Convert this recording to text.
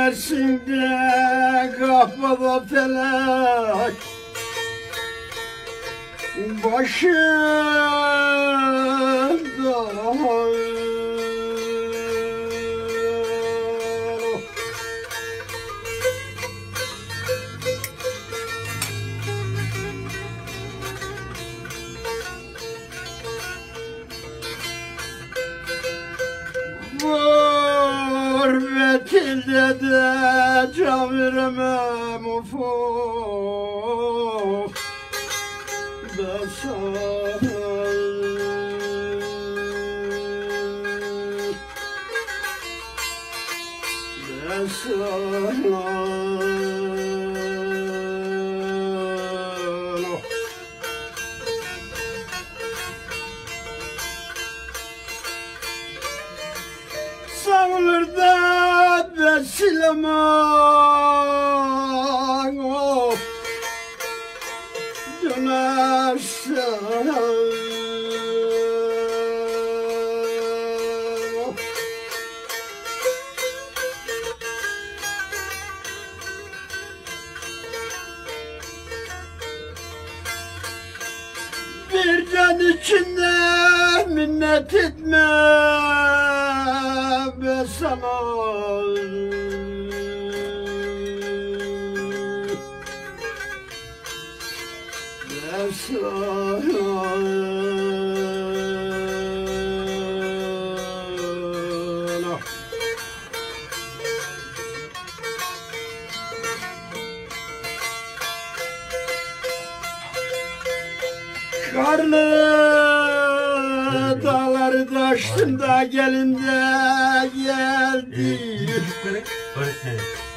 gelsin de kapıda felek başımda gurbetinde de can veremem ufuk da sana Sağılır da besilemem of dönersen Bir can içinde minnet etme be sana be sana Karlı dağları taştım da gelin de geldi.